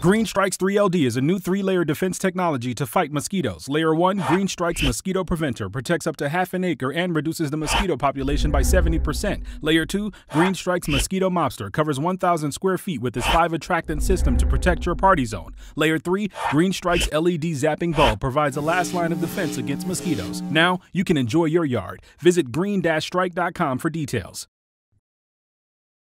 Green Strikes 3LD is a new 3-layer defense technology to fight mosquitoes. Layer 1, Green Strikes Mosquito Preventer, protects up to half an acre and reduces the mosquito population by 70%. Layer 2, Green Strikes Mosquito Mobster, covers 1,000 square feet with its 5-attractant system to protect your party zone. Layer 3, Green Strikes LED Zapping Bulb, provides a last line of defense against mosquitoes. Now, you can enjoy your yard. Visit green-strike.com for details.